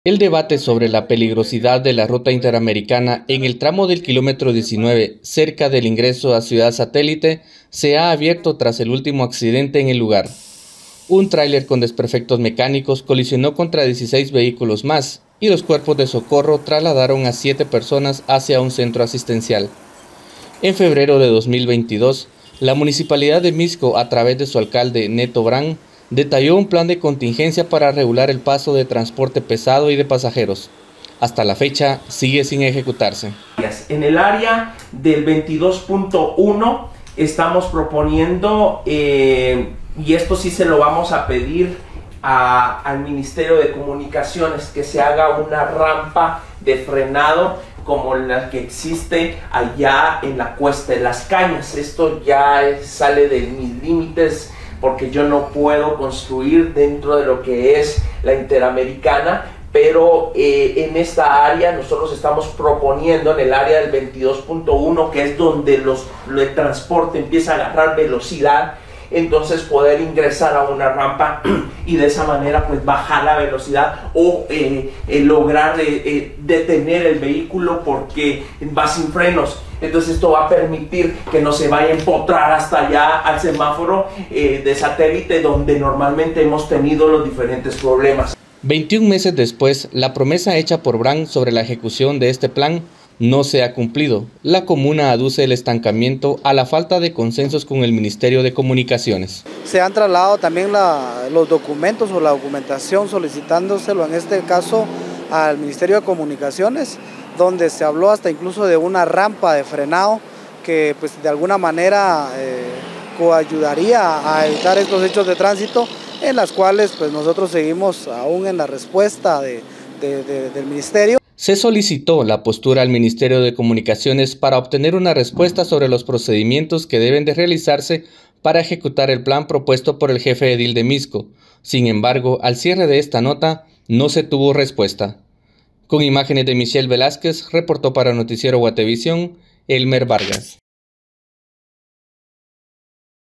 El debate sobre la peligrosidad de la ruta interamericana en el tramo del kilómetro 19, cerca del ingreso a Ciudad Satélite, se ha abierto tras el último accidente en el lugar. Un tráiler con desperfectos mecánicos colisionó contra 16 vehículos más y los cuerpos de socorro trasladaron a 7 personas hacia un centro asistencial. En febrero de 2022, la Municipalidad de Misco, a través de su alcalde Neto Brand, detalló un plan de contingencia para regular el paso de transporte pesado y de pasajeros. Hasta la fecha sigue sin ejecutarse. En el área del 22.1 estamos proponiendo, y esto sí se lo vamos a pedir al Ministerio de Comunicaciones, que se haga una rampa de frenado como la que existe allá en la Cuesta de las Cañas. Esto ya sale de mis límites, porque yo no puedo construir dentro de lo que es la Interamericana, pero en esta área nosotros estamos proponiendo, en el área del 22.1, que es donde el transporte empieza a agarrar velocidad, entonces poder ingresar a una rampa y de esa manera pues bajar la velocidad o lograr detener el vehículo porque va sin frenos. Entonces esto va a permitir que no se vaya a empotrar hasta allá al semáforo de Satélite, donde normalmente hemos tenido los diferentes problemas. 21 meses después, la promesa hecha por Brand sobre la ejecución de este plan no se ha cumplido. La comuna aduce el estancamiento a la falta de consensos con el Ministerio de Comunicaciones. Se han trasladado también los documentos o la documentación solicitándoselo en este caso al Ministerio de Comunicaciones, donde se habló hasta incluso de una rampa de frenado que pues de alguna manera coayudaría a evitar estos hechos de tránsito, en las cuales pues nosotros seguimos aún en la respuesta del Ministerio. Se solicitó la postura al Ministerio de Comunicaciones para obtener una respuesta sobre los procedimientos que deben de realizarse para ejecutar el plan propuesto por el jefe edil de Misco. Sin embargo, al cierre de esta nota no se tuvo respuesta. Con imágenes de Michelle Velázquez, reportó para Noticiero Guatevisión, Elmer Vargas.